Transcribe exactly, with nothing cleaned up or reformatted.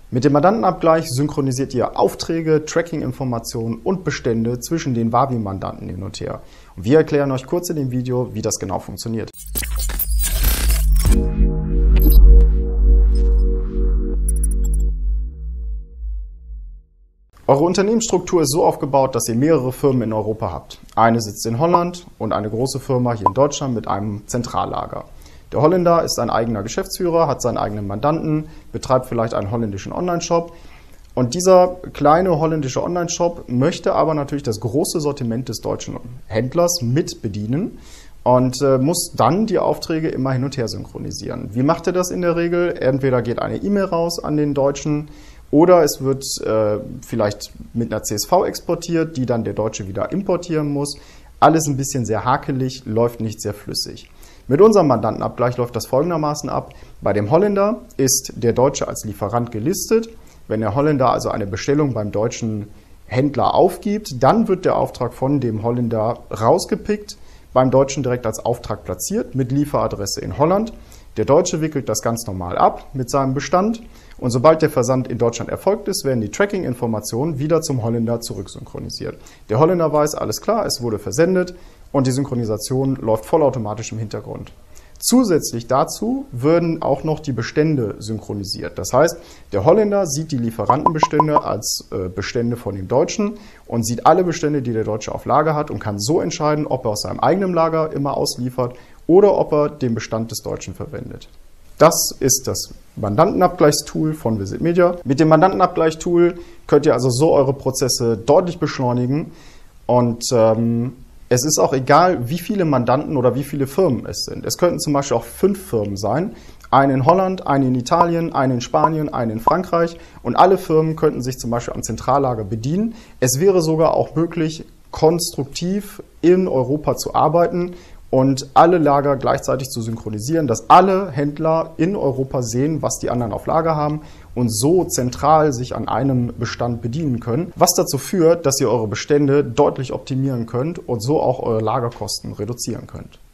Mit dem Mandantenabgleich synchronisiert ihr Aufträge, Tracking-Informationen und Bestände zwischen den Wavi-Mandanten hin und her. Und wir erklären euch kurz in dem Video, wie das genau funktioniert. Eure Unternehmensstruktur ist so aufgebaut, dass ihr mehrere Firmen in Europa habt. Eine sitzt in Holland und eine große Firma hier in Deutschland mit einem Zentrallager. Der Holländer ist ein eigener Geschäftsführer, hat seinen eigenen Mandanten, betreibt vielleicht einen holländischen Online-Shop. Und dieser kleine holländische Online-Shop möchte aber natürlich das große Sortiment des deutschen Händlers mit bedienen und äh, muss dann die Aufträge immer hin und her synchronisieren. Wie macht er das in der Regel? Entweder geht eine E-Mail raus an den Deutschen oder es wird äh, vielleicht mit einer C S V exportiert, die dann der Deutsche wieder importieren muss. Alles ein bisschen sehr hakelig, läuft nicht sehr flüssig. Mit unserem Mandantenabgleich läuft das folgendermaßen ab. Bei dem Holländer ist der Deutsche als Lieferant gelistet. Wenn der Holländer also eine Bestellung beim deutschen Händler aufgibt, dann wird der Auftrag von dem Holländer rausgepickt, beim Deutschen direkt als Auftrag platziert mit Lieferadresse in Holland. Der Deutsche wickelt das ganz normal ab mit seinem Bestand und sobald der Versand in Deutschland erfolgt ist, werden die Tracking-Informationen wieder zum Holländer zurücksynchronisiert. Der Holländer weiß, alles klar, es wurde versendet und die Synchronisation läuft vollautomatisch im Hintergrund. Zusätzlich dazu würden auch noch die Bestände synchronisiert. Das heißt, der Holländer sieht die Lieferantenbestände als äh, Bestände von dem Deutschen und sieht alle Bestände, die der Deutsche auf Lager hat und kann so entscheiden, ob er aus seinem eigenen Lager immer ausliefert oder ob er den Bestand des Deutschen verwendet. Das ist das Mandantenabgleichstool von Visit Media. Mit dem Mandantenabgleichstool könnt ihr also so eure Prozesse deutlich beschleunigen und ähm, es ist auch egal, wie viele Mandanten oder wie viele Firmen es sind. Es könnten zum Beispiel auch fünf Firmen sein. Eine in Holland, eine in Italien, eine in Spanien, eine in Frankreich. Und alle Firmen könnten sich zum Beispiel am Zentrallager bedienen. Es wäre sogar auch möglich, konstruktiv in Europa zu arbeiten und alle Lager gleichzeitig zu synchronisieren, dass alle Händler in Europa sehen, was die anderen auf Lager haben und so zentral sich an einem Bestand bedienen können, was dazu führt, dass ihr eure Bestände deutlich optimieren könnt und so auch eure Lagerkosten reduzieren könnt.